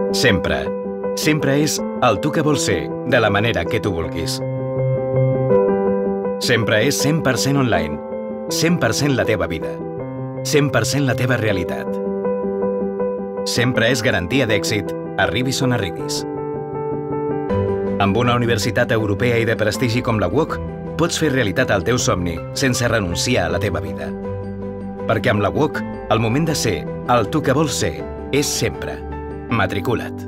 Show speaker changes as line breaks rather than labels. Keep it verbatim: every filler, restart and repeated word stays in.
Sempre. Sempre és el tu que vols ser, de la manera que tu vulguis. Sempre és cent per cent online. cent per cent la teva vida. cent per cent la teva realitat. Sempre és garantia d'èxit, arribis on arribis. Amb una universitat europea i de prestigi com la U O C, pots fer realitat el teu somni sense renunciar a la teva vida. Perquè amb la U O C, el moment de ser el tu que vols ser és sempre. Matricula't.